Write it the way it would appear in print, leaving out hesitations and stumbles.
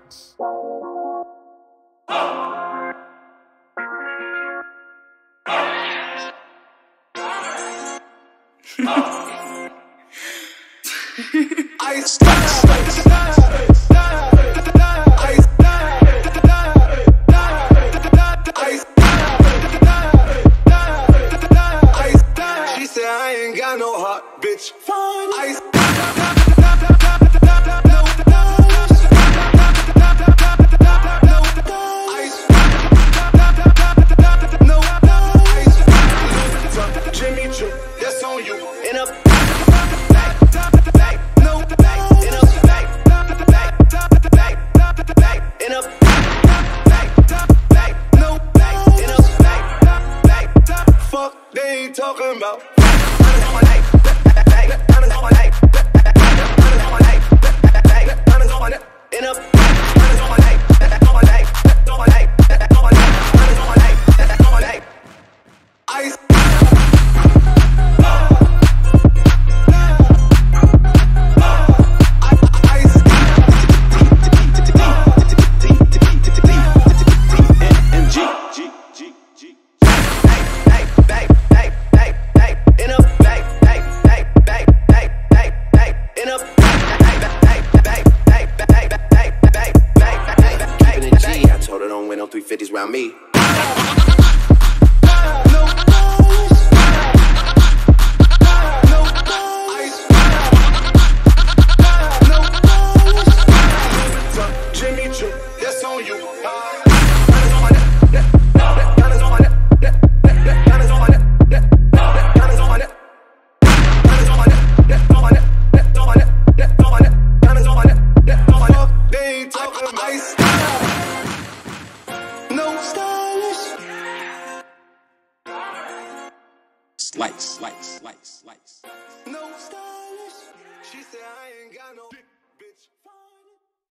She said I ain't got no heart, bitch. Fine. Ice. Jimmy Choo, that's on you. In a fuck they ain't talking about. Don't win no 350s round me. Jimmy Choo, that's on you. They ain't talking about ice. No stylish. Slice. No stylish. She said I ain't got no.